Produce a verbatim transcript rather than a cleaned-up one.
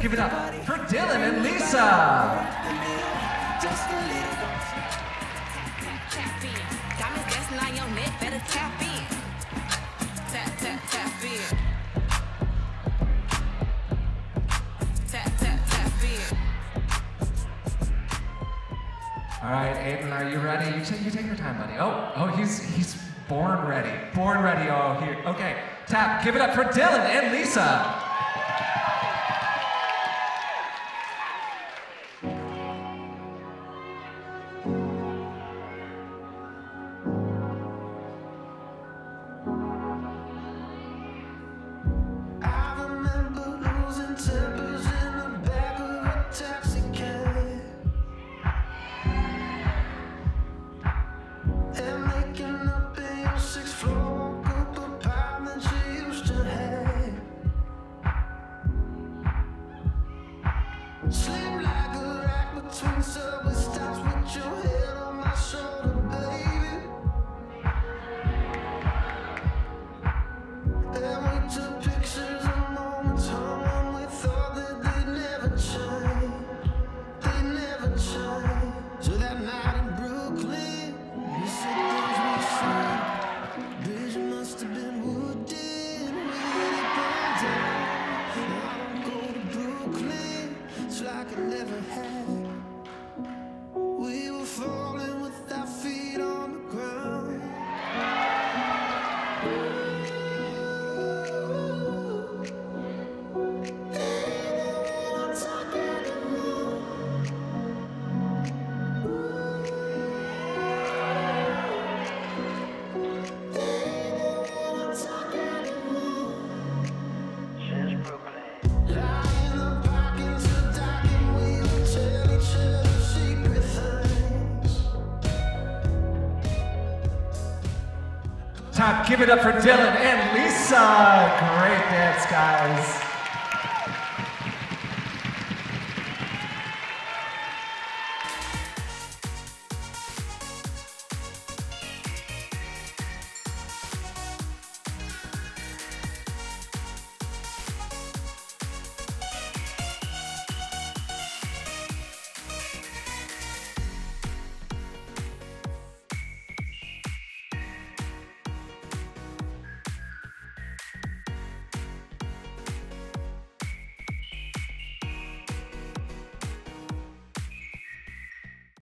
Give it up for Dillon and Lisa. Just a little. Tap in. Diamonds dancing on your neck, better tap in. Tap, tap, tap in. Tap, tap, tap in. All right, Aiden, are you ready? You take, you take your time, buddy. Oh, oh, he's he's born ready. Born ready. Oh, here. Okay, tap. Give it up for Dillon and Lisa. Slim like a rack between subway stops with your head on my shoulder, baby. And we took pictures of moments hung when we thought that they'd never change. They'd never change. So that night in Brooklyn, you said things we said. Bridge must have been wooded. We had it burned down. Now I don't go to Brooklyn. It's like I never had. We were falling with our feet on the ground. Tap, give it up for Dillon and Lisa. Great dance, guys.